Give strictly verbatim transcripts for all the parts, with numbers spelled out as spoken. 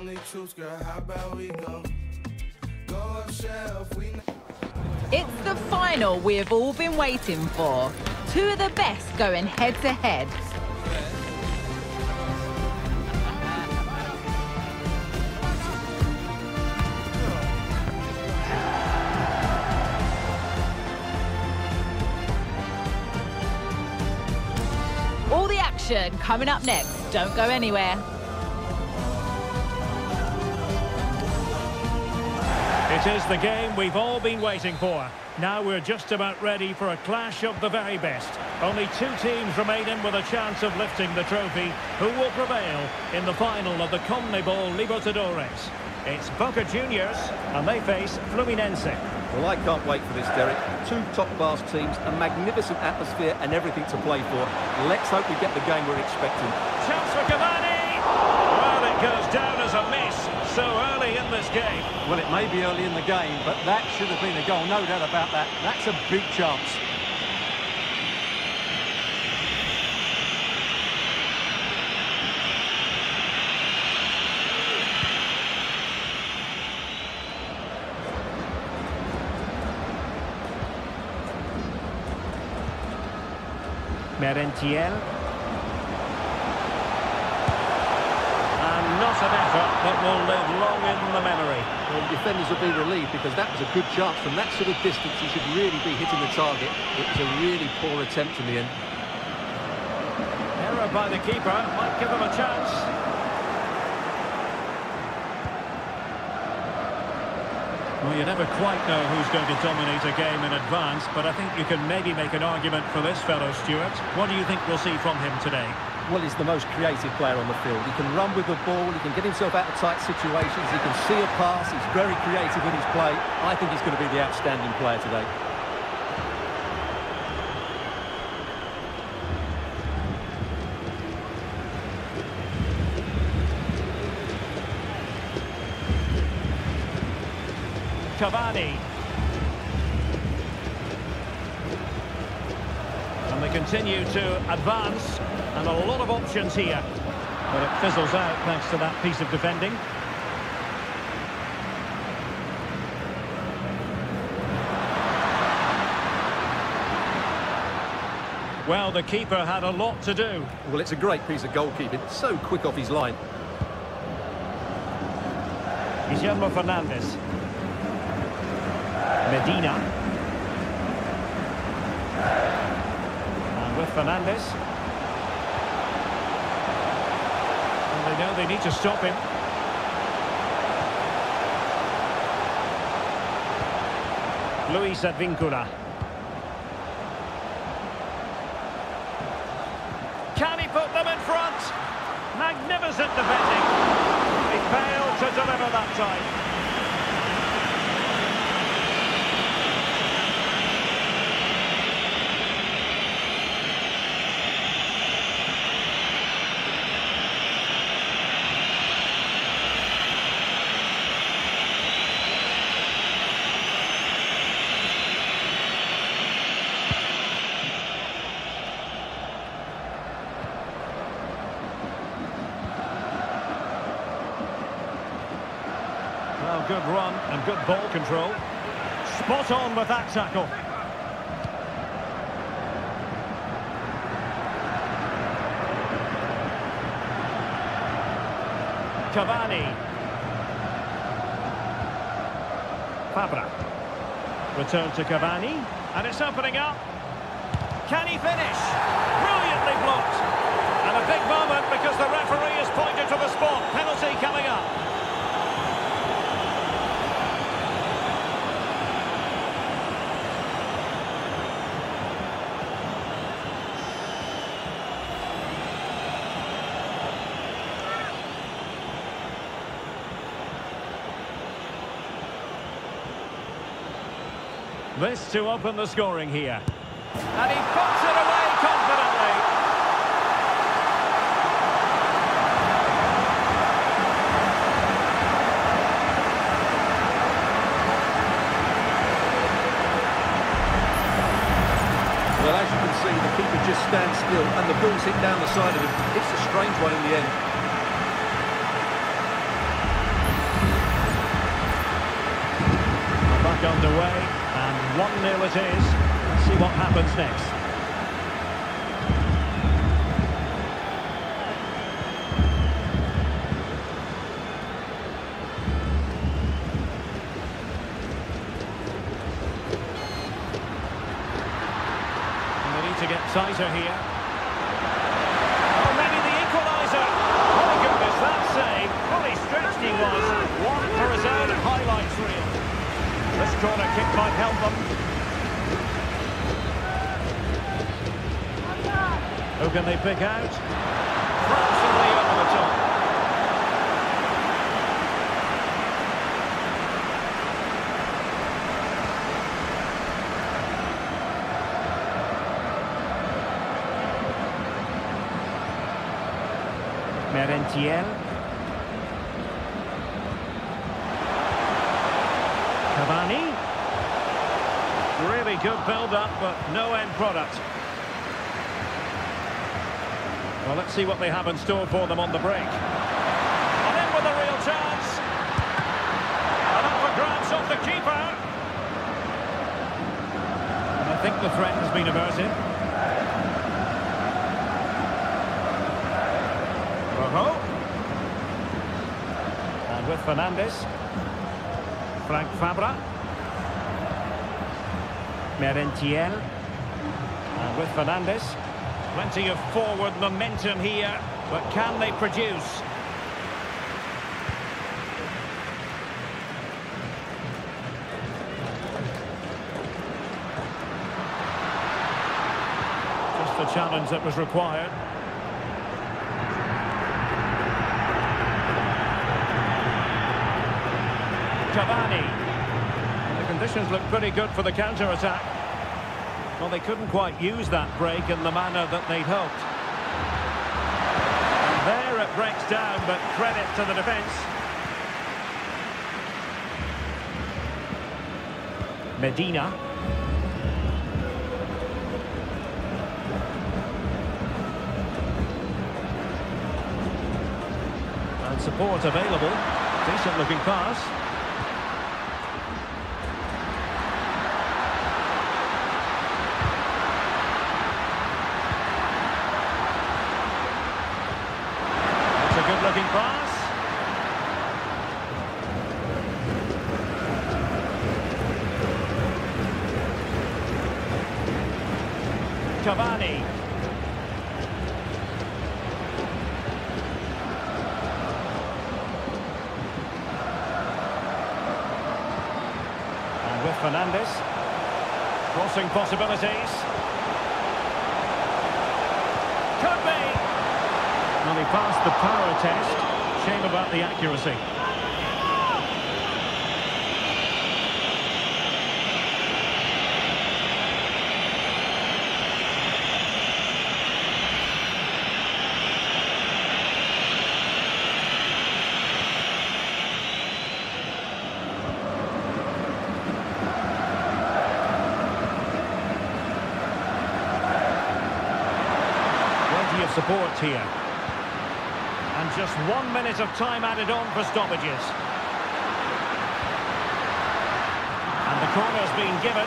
only truth, girl, how about we go? Go up shelf, we It's the final we have all been waiting for. Two of the best going head to head. All the action coming up next. Don't go anywhere. It is the game we've all been waiting for. Now we're just about ready for a clash of the very best. Only two teams remaining with a chance of lifting the trophy. Who will prevail in the final of the CONMEBOL Libertadores? It's Boca Juniors, and they face Fluminense. Well, I can't wait for this, Derek. Two top-class teams, a magnificent atmosphere and everything to play for. Let's hope we get the game we're expecting. Chance for Cavani! Well, it goes down as a miss so early in this game. Well, it may be early in the game, but that should have been a goal, no doubt about that. That's a big chance. Merentiel. And not an effort that will live long in the memory. Well, the defenders will be relieved because that was a good chance. From that sort of distance, he should really be hitting the target. It was a really poor attempt in the end. Error by the keeper might give them a chance. Well, you never quite know who's going to dominate a game in advance, but I think you can maybe make an argument for this fellow, Stuart. What do you think we'll see from him today? Well, he's the most creative player on the field. He can run with the ball, he can get himself out of tight situations, he can see a pass, he's very creative in his play. I think he's going to be the outstanding player today. Cavani. And they continue to advance, and a lot of options here. But it fizzles out thanks to that piece of defending. Well, the keeper had a lot to do. Well, it's a great piece of goalkeeping. So quick off his line. Guillermo Fernandez. Medina. And with Fernandez. And they know they need to stop him. Luis Advíncula. Can he put them in front? Magnificent defending. He failed to deliver that time. Well, good run and good ball control. Spot on with that tackle. Cavani. Fabra. Return to Cavani. And it's opening up. Can he finish? Brilliantly blocked. And a big moment because the referee has pointed to the spot. Penalty coming up. This to open the scoring here. And he puts it away confidently. Well, as you can see, the keeper just stands still and the ball's hit down the side of him. It's a strange one in the end. back underway, and one nil it is. Let's see what happens next. And they need to get tighter here. Oh, maybe the equaliser. My goodness, that save. Fully stretched he was. One for his own highlights reel. This corner kick might help them. Who can they pick out? Fractionally over the top. Merentiel. Cavani. Really good build-up, but no end product. Well, let's see what they have in store for them on the break. And in with a real chance. And up for grabs off the keeper. And I think the threat has been averted. Rojo. And with Fernandes. Frank Fabra. Merentiel. And with Fernandes. Plenty of forward momentum here, but can they produce? Just the challenge that was required. Cavani. The conditions look pretty good for the counter-attack. Well, they couldn't quite use that break in the manner that they'd hoped. And there it breaks down, but credit to the defence. Medina. And support available. Decent looking pass. Good-looking pass. Cavani. And with Fernandes. Crossing possibilities. Could be. Well, he passed the power test. Shame about the accuracy. Plenty of support here. And just one minute of time added on for stoppages. And the corner's been given.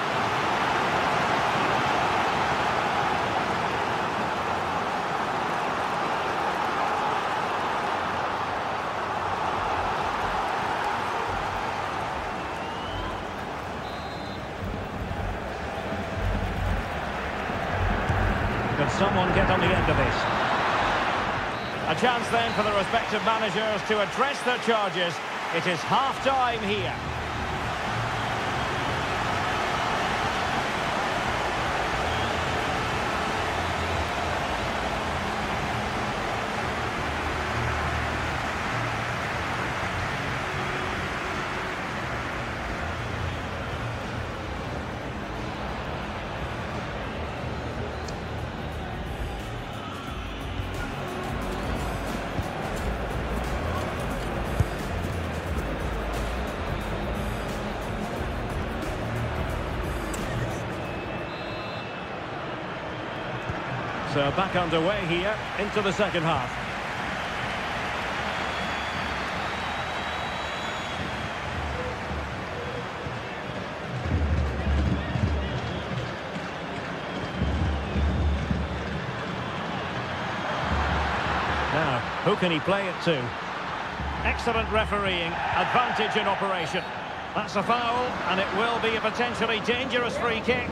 Can someone get on the end of this? A chance then for the respective managers to address their charges. It is half-time here. So back underway here into the second half. Who can he play it to? Excellent refereeing, advantage in operation. That's a foul, and it will be a potentially dangerous free kick.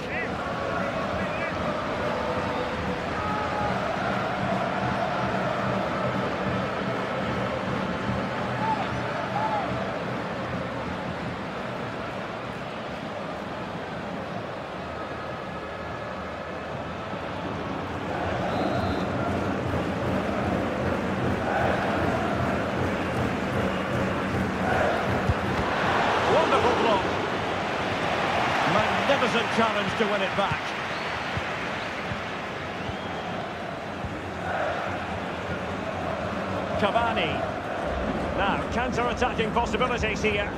Magnificent challenge to win it back. Cavani. Now, counter-attacking possibilities here.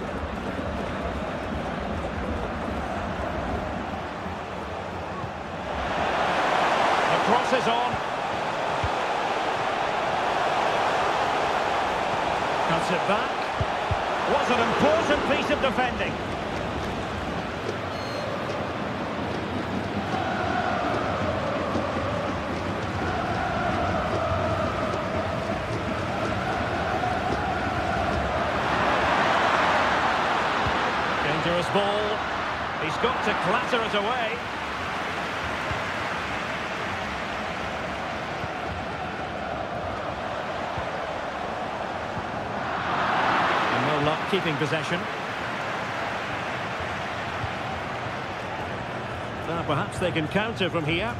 The cross is on. Cuts it back. Was an important piece of defending. Dangerous ball. He's got to clatter it away. And no luck keeping possession. Now perhaps they can counter from here.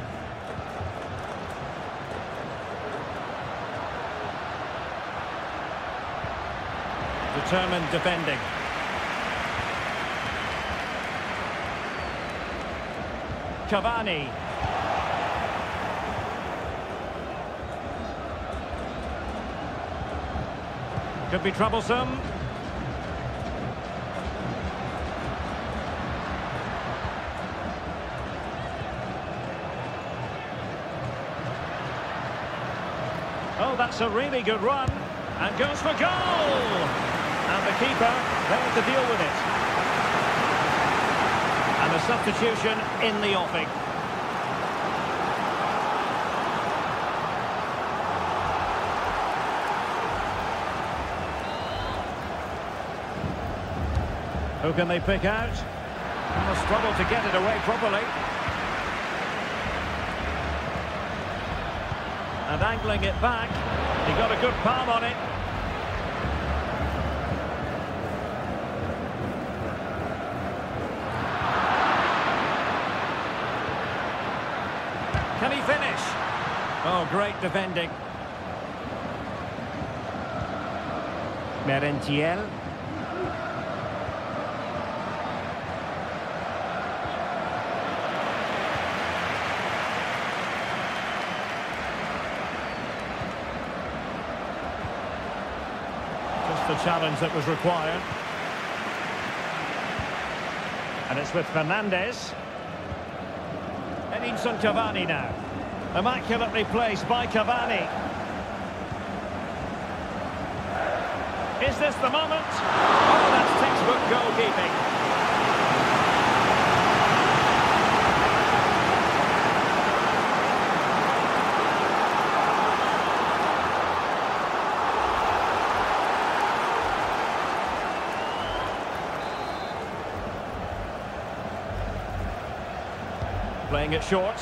Determined defending. Cavani. Could be troublesome. Oh, that's a really good run. And goes for goal! And the keeper there to deal with it. And a substitution in the offing. Who can they pick out? They'll struggle to get it away properly. And angling it back. He got a good palm on it. Can he finish? Oh, great defending. Merentiel. Just the challenge that was required. And it's with Fernandes. Edinson Cavani now. Immaculately placed by Cavani. Is this the moment? Oh, that's textbook goalkeeping. Playing it short.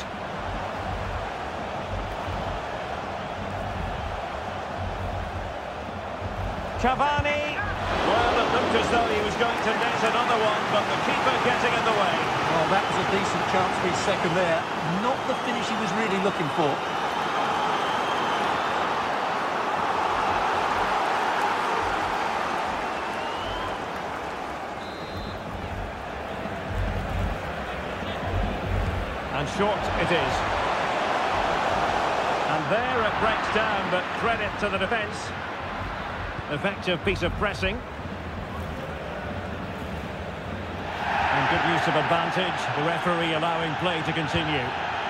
Cavani. Well, it looked as though he was going to net another one, but the keeper getting in the way. Well, that was a decent chance for his second there. Not the finish he was really looking for. And short it is. And there it breaks down, but credit to the defence. Effective piece of pressing. And good use of advantage. The referee allowing play to continue.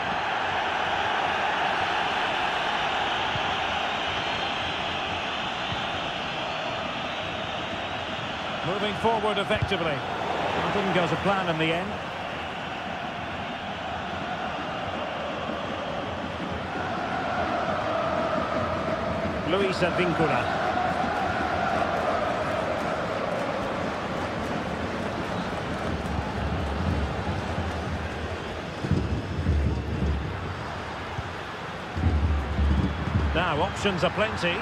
Moving forward effectively. Well, didn't go to plan in the end. Luis Advíncula. Now, options are plenty.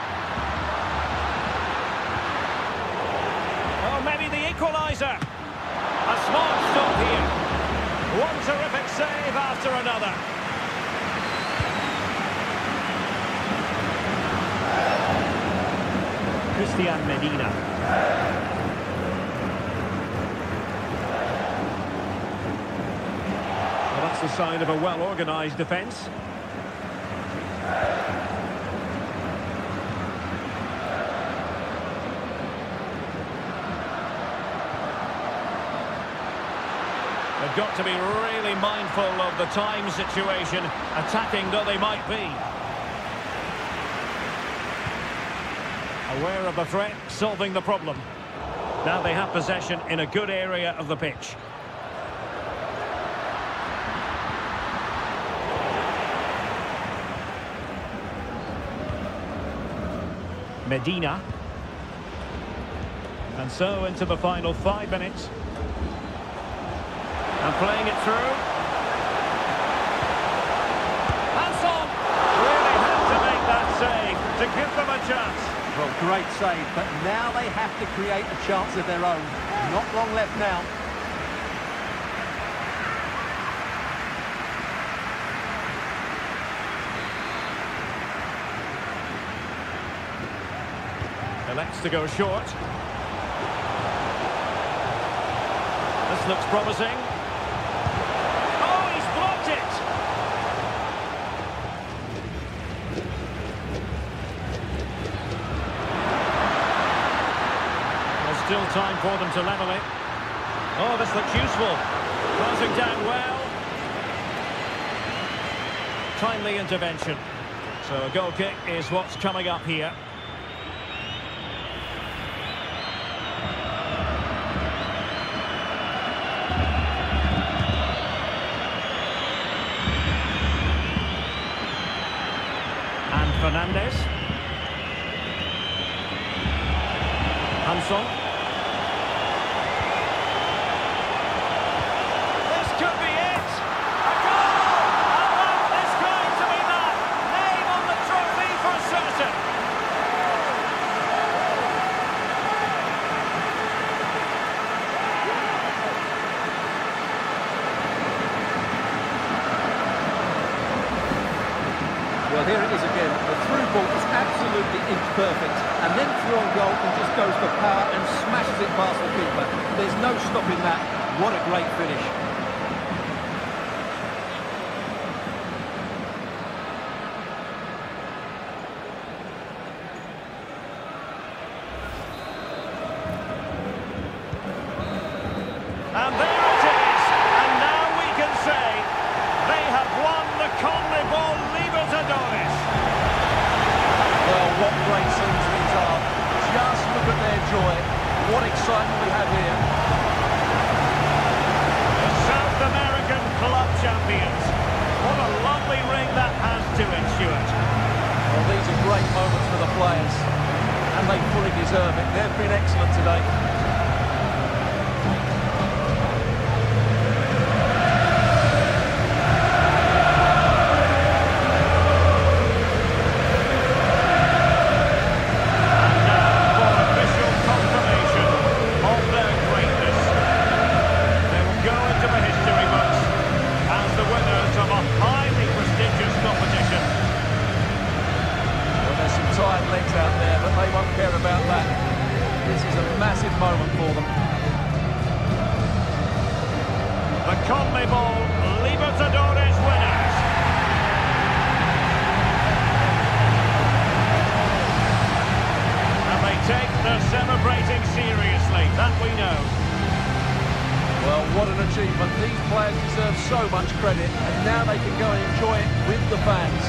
Oh, maybe the equaliser. A smart stop here. One terrific save after another. Christian Medina. Well, that's the sign of a well-organised defence. They've got to be really mindful of the time situation, attacking though they might be. Aware of the threat, solving the problem. Now they have possession in a good area of the pitch. Medina. And so into the final five minutes. And playing it through. Hanson really had to make that save to give them a chance. Well, great save, but now they have to create a chance of their own. Not long left now. Elects to go short. This looks promising. Oh, he's blocked it! There's still time for them to level it. Oh, this looks useful. Passing down well. Timely intervention. So a goal kick is what's coming up here. Fernandes. Hanson. This could be it. A goal! And that is going to be that. Name on the trophy for certain. Well, here it is again. The through ball is absolutely inch perfect, and then through on goal and just goes for power and smashes it past the keeper. There's no stopping that. What a great finish. And there it is. And now we can say they have won the CONMEBOL Libertadores. Well, what great scenes these are. Just look at their joy. What excitement we have here. The South American club champions. What a lovely ring that has to it, Stuart. Well, these are great moments for the players, and they fully deserve it. They've been excellent today. out there, but they won't care about that. This is a massive moment for them. The CONMEBOL Libertadores winners. And they take their celebrating seriously, that we know. Well, what an achievement. These players deserve so much credit, and now they can go and enjoy it with the fans.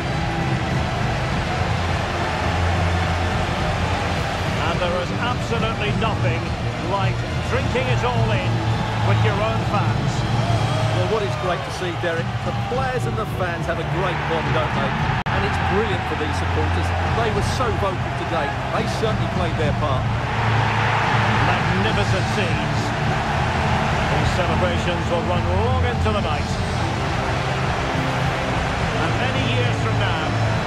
And there is absolutely nothing like drinking it all in with your own fans. Well, what is great to see, Derek, the players and the fans have a great bond, don't they? And it's brilliant for these supporters. They were so vocal today. They certainly played their part. Magnificent scenes. These celebrations will run long into the night. And many years from now,